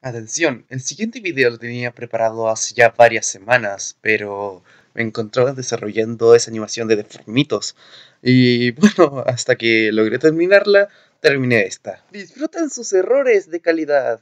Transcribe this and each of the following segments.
Atención, el siguiente video lo tenía preparado hace ya varias semanas, pero me encontraba desarrollando esa animación de deformitos. Y bueno, hasta que logré terminarla, terminé esta. Disfrutan sus errores de calidad.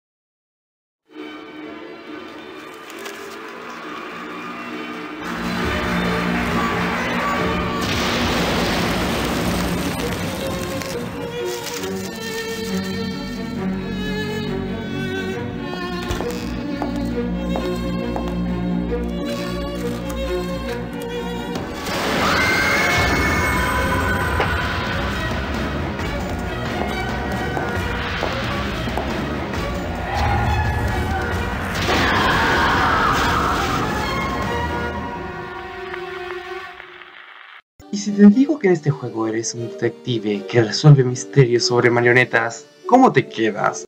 Y si te digo que en este juego eres un detective que resuelve misterios sobre marionetas, ¿cómo te quedas?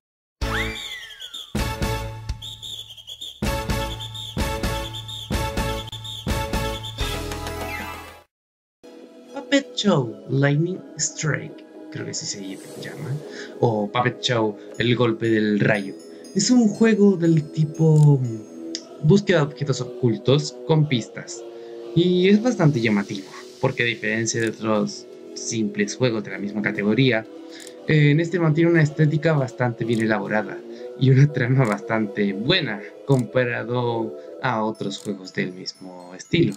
Puppet Show Lightning Strike, creo que así se llama, o Puppet Show El Golpe del Rayo. Es un juego del tipo búsqueda de objetos ocultos con pistas, y es bastante llamativo, porque a diferencia de otros simples juegos de la misma categoría, en este mantiene una estética bastante bien elaborada y una trama bastante buena comparado a otros juegos del mismo estilo.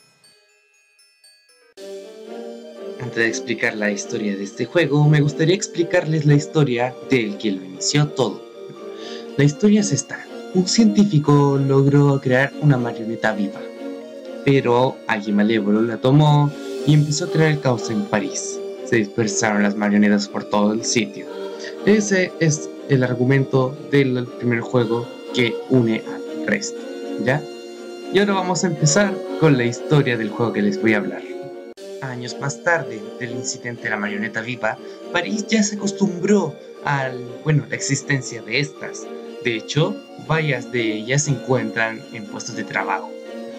Antes de explicar la historia de este juego, me gustaría explicarles la historia del que lo inició todo. La historia es esta: un científico logró crear una marioneta viva, pero alguien malévolo la tomó y empezó a crear el caos en París. Se dispersaron las marionetas por todo el sitio. Ese es el argumento del primer juego que une al resto, ¿ya? Y ahora vamos a empezar con la historia del juego que les voy a hablar. Años más tarde del incidente de la marioneta viva, París ya se acostumbró a la existencia de estas. De hecho, varias de ellas se encuentran en puestos de trabajo.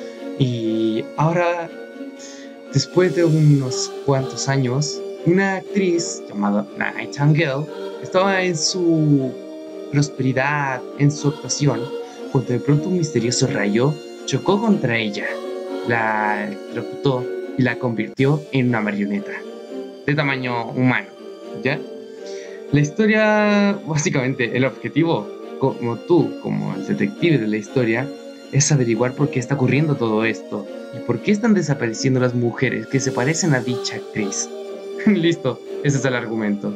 Y ahora, después de unos cuantos años, una actriz llamada Nightingale estaba en su prosperidad, en su actuación, cuando de pronto un misterioso rayo chocó contra ella, la electrocutó y la convirtió en una marioneta de tamaño humano, ¿ya? La historia, básicamente, el objetivo, como el detective de la historia, es averiguar por qué está ocurriendo todo esto y por qué están desapareciendo las mujeres que se parecen a dicha actriz. Listo, ese es el argumento.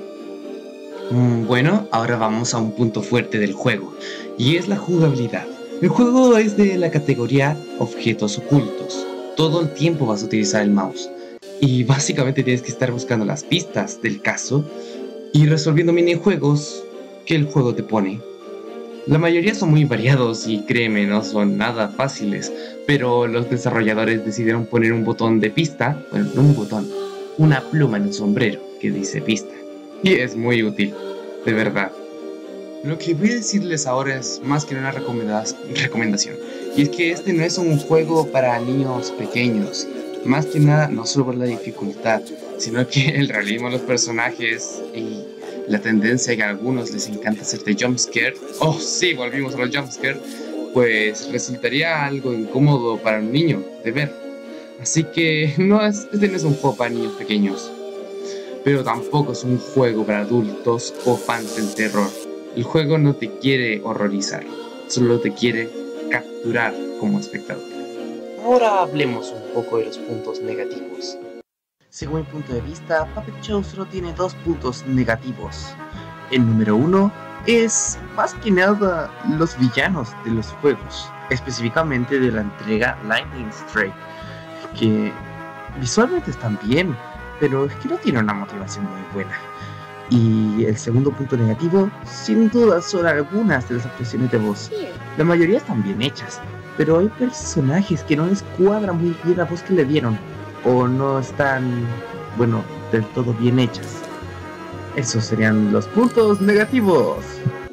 Bueno, ahora vamos a un punto fuerte del juego, y es la jugabilidad. El juego es de la categoría objetos ocultos. Todo el tiempo vas a utilizar el mouse y básicamente tienes que estar buscando las pistas del caso y resolviendo minijuegos que el juego te pone. La mayoría son muy variados y créeme, no son nada fáciles, pero los desarrolladores decidieron poner un botón de pista, bueno, no un botón, una pluma en un sombrero que dice pista, y es muy útil, de verdad. Lo que voy a decirles ahora es más que una recomendación, y es que este no es un juego para niños pequeños, más que nada no solo por la dificultad, sino que el realismo de los personajes y la tendencia que a algunos les encanta hacerte jumpscare, oh sí, volvimos a los jumpscare, pues resultaría algo incómodo para un niño de ver. Así que este no es un juego para niños pequeños, pero tampoco es un juego para adultos o fans del terror. El juego no te quiere horrorizar, solo te quiere capturar como espectador. Ahora hablemos un poco de los puntos negativos. Según mi punto de vista, Puppet Show solo tiene dos puntos negativos. El número uno es más que nada los villanos de los juegos, específicamente de la entrega Lightning Strike, que visualmente están bien, pero es que no tienen una motivación muy buena. Y el segundo punto negativo, sin duda, son algunas de las actuaciones de voz. La mayoría están bien hechas, pero hay personajes que no les cuadra muy bien la voz que le dieron, o no están, del todo bien hechas. Esos serían los puntos negativos.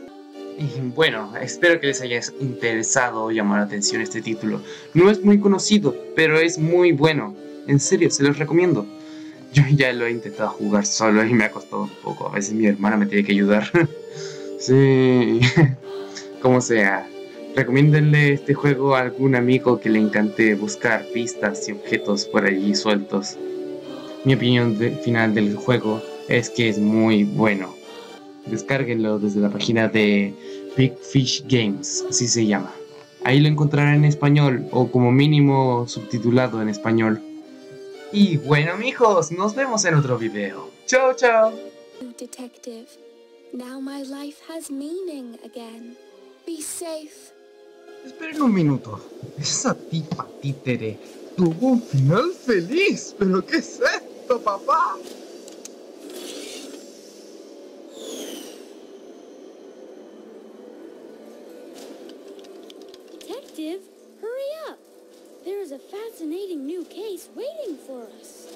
Y bueno, espero que les haya interesado o llamado la atención este título. No es muy conocido, pero es muy bueno. En serio, se los recomiendo. Yo ya lo he intentado jugar solo y me ha costado un poco. A veces mi hermana me tiene que ayudar. Sí. Como sea, recomiéndenle este juego a algún amigo que le encante buscar pistas y objetos por allí sueltos. Mi opinión final del juego es que es muy bueno. Descárguenlo desde la página de Big Fish Games, así se llama. Ahí lo encontrarán en español o como mínimo subtitulado en español. Y bueno, mijos, nos vemos en otro video. Chao, chao. Detective, now my life has meaning again. Be safe. Esperen un minuto. Esa tipa títere tuvo un final feliz. ¿Pero qué es esto, papá? Detective, hurry up! There is a fascinating new case waiting for us.